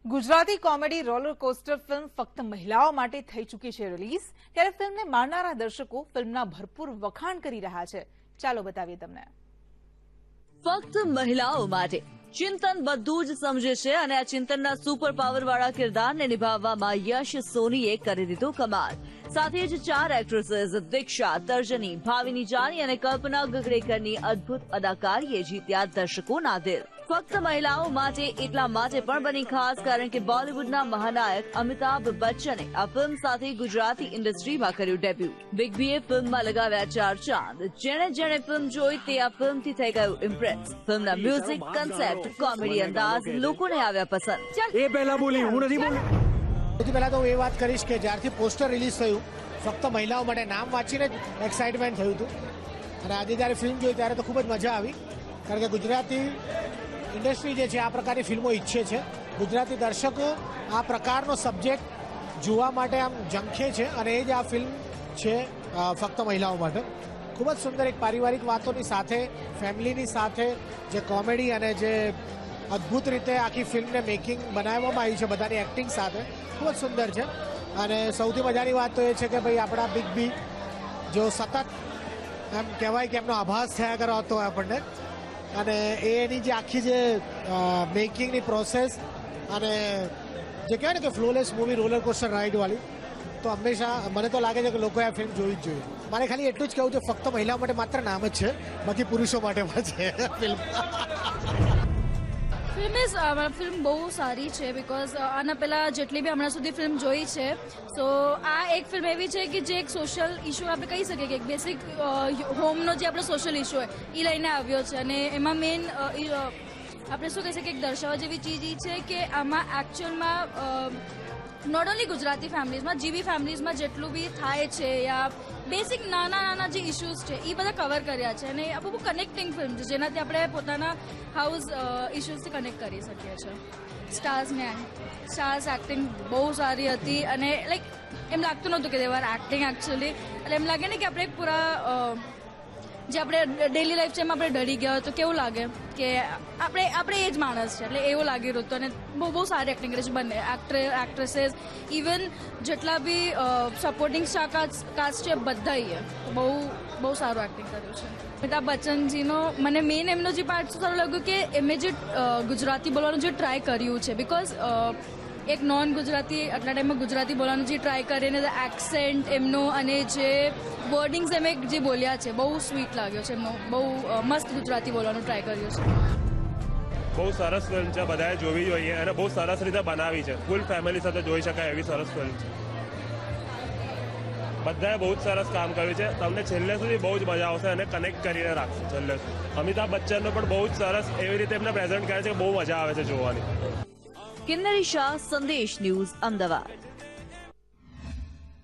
Gujarati comedy roller coaster film ફક્ત મહિલાઓ માટે થઈ ચૂકી છે રિલીઝ, ત્યારે ફિલ્મને માણનારા દર્શકો ફિલ્મના ભરપૂર વખાણ કરી રહ્યા છે. ચાલો બતાવીએ તમને. ફક્ત મહિલાઓ માટે ચિંતન બધું જ સમજે છે અને આ ચિંતનના સુપર પાવર વાળા કિરદારને નિભાવવામાં યશ સોનીએ કરી દીધો કમાલ. સાથે જ 4 એક્ટ્રેસીસ દીક્ષા, તર્જની, ભાવિની જાની અને કલ્પના ગગડેકરની અદ્ભુત અદાકારીએ જીત્યા દર્શકોના દિલ. ફક્ત મહિલાઓ માટે એટલા માટે પણ બની ખાસ કારણ કે બોલિવૂડના મહાનાયક અમિતાભ બચ્ચને આ ફિલ્મ સાથે ગુજરાતી ઇન્ડસ્ટ્રીમાં કર્યું ડેબ્યુ. બિગ બીએ ફિલ્મમાં લગાવ્યા 4 ચાંદ. જેણે ફિલ્મ જોઈ તે આ ફિલ્મથી થઈ ગયું ઇમ્પ્રેસ. ફિલ્મના મ્યુઝિક, કન્સેપ્ટ, કોમેડી અંદાજ લોકોને આવ્યા પસંદ. એ પહેલા બોલી, હું નથી બોલી. સૌથી પહેલા તો હું એ વાત કરીશ કે જ્યારથી પોસ્ટર રિલીઝ થયું ફક્ત મહિલાઓ માટે નામ વાંચીને જ એક્સાઇટમેન્ટ થયું હતું અને આજે જ્યારે ફિલ્મ જોઈ ત્યારે તો ખૂબ જ મજા આવી કારણ કે ગુજરાતી ઇન્ડસ્ટ્રી જે છે આ પ્રકારની ફિલ્મો ઈચ્છે છે. ગુજરાતી દર્શકો આ પ્રકારનો સબ્જેક્ટ જોવા માટે આમ ઝંખે છે અને એ જ આ ફિલ્મ છે ફક્ત મહિલાઓ માટે. ખૂબ જ સુંદર એક પારિવારિક વાતોની સાથે ફેમિલીની સાથે જે કોમેડી અને જે અદ્ભુત રીતે આખી ફિલ્મને મેકિંગ બનાવવામાં આવી છે બધાની એક્ટિંગ સાથે ખૂબ જ સુંદર છે. અને સૌથી મજાની વાત તો એ છે કે ભાઈ આપણા બિગ બી જો સતત એમ કહેવાય કે એમનો આભાસ થયા કરાવતો હોય આપણને અને એની જે આખી જે મેકિંગની પ્રોસેસ અને જે કહેવાય ને કે ફ્લોલેસ મૂવી રોલર કોસ્ટર રાઇડવાળી તો હંમેશા મને તો લાગે છે કે લોકોએ આ ફિલ્મ જોવી જ જોઈએ. મારે ખાલી એટલું જ કહેવું છે ફક્ત મહિલાઓ માટે માત્ર નામ જ છે, બાકી પુરુષો માટે પણ છે ફિલ્મ. ફિલ્મ બહુ સારી છે બિકોઝ આના પહેલાં જેટલી બી હમણાં સુધી ફિલ્મ જોઈ છે સો આ એક ફિલ્મ એવી છે કે જે એક સોશિયલ ઇશ્યુ આપણે કહી શકીએ કે એક બેસિક હોમનો જે આપણો સોશિયલ ઇશ્યુ હોય એ લઈને આવ્યો છે અને એમાં મેઇન આપણે શું કહી શકીએ એક દર્શાવવા જેવી ચીજ છે કે આમાં એકચ્યુઅલમાં નોટ ઓનલી ગુજરાતી ફેમિલીઝમાં જીબી ફેમિલીઝમાં જેટલું બી થાય છે યા બેસિક નાના જે ઇશ્યુઝ છે એ બધા કવર કર્યા છે અને આ બહુ કનેક્ટિંગ ફિલ્મ છે જેનાથી આપણે પોતાના હાઉસ ઇશ્યુઝથી કનેક્ટ કરી શકીએ છીએ. સ્ટાર્સ એક્ટિંગ બહુ સારી હતી અને લાઈક એમ લાગતું નહોતું કે દેવાર એક્ટિંગ એકચ્યુઅલી એટલે એમ લાગે ને કે આપણે પૂરા જે આપણે ડેલી લાઈફ છે એમાં આપણે ડરી ગયા હોય તો કેવું લાગે કે આપણે એ જ માણસ છે એટલે એવું લાગી રહ્યું હતું અને બહુ સારી એક્ટિંગ કરી છે બંને એક્ટ્રેસીસ ઇવન જેટલા બી સપોર્ટિંગ સ્ટાર કાસ્ટ છે બધાએ બહુ સારું એક્ટિંગ કર્યું છે. અમિતાભ બચ્ચનજીનો મને મેઇન એમનો જે પાર્ટ સારું લાગ્યું કે એમણે જે ગુજરાતી બોલવાનું જે ટ્રાય કર્યું છે બિકોઝ એક નોન ગુજરાતી આટલા ટાઈમમાં ગુજરાતી બોલવાનું જે ટ્રાય કરીને એક્સેન્ટ એમનો અને જે વર્ડિંગ્સ એમ જે બોલ્યા છે બહુ સ્વીટ લાગ્યો છે એમનો. બહુ મસ્ત ગુજરાતી બોલવાનું ટ્રાય કર્યું છે. બહુ સરસ ફિલ્મ છે, બધાએ જોવી જોઈએ અને બહુ સરસ રીતે બનાવી છે. ફૂલ ફેમિલી સાથે જોઈ શકાય એવી સરસ ફિલ્મ છે. બધાએ બહુ જ સરસ કામ કર્યું છે. તમને છેલ્લે સુધી બહુ જ મજા આવશે અને કનેક્ટ કરીને રાખશે છેલ્લે સુધી. અમિતાભ બચ્ચનનો પણ બહુ જ સરસ એવી રીતે એમને પ્રેઝન્ટ કરે છે કે બહુ મજા આવે છે જોવાની. કિન્નરી શાહ, સંદેશ ન્યૂઝ, અમદાવાદ.